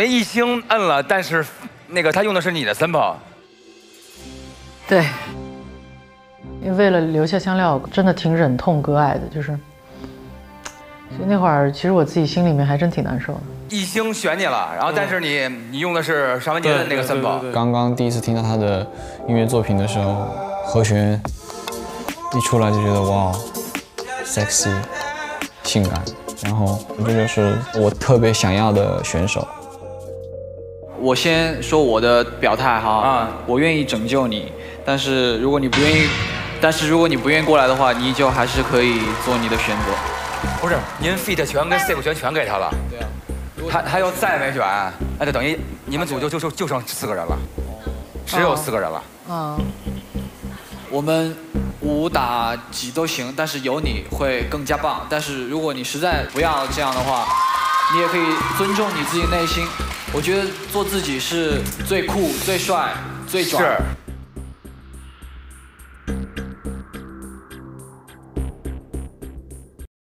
于艺兴摁了，但是那个他用的是你的 sample。 对，因为为了留下香料，真的挺忍痛割爱的，就是，所以那会儿其实我自己心里面还真挺难受的。 艺兴选你了，然后但是你用的是尚雯婕的那个 sample。 刚刚第一次听到他的音乐作品的时候，和弦一出来就觉得哇 ，sexy， 性感，然后这就是我特别想要的选手。 我先说我的表态哈，我愿意拯救你，但是如果你不愿意过来的话，你依旧还是可以做你的选择。 不是，您 feat 全跟 save 全给他了。 对啊。 他要再没选，那就等于你们组就剩4个人了，只有4个人了。 我们5打几都行，但是有你会更加棒。但是如果你实在不要这样的话，你也可以尊重你自己内心。我觉得做自己是最酷、最帅、最拽。 是。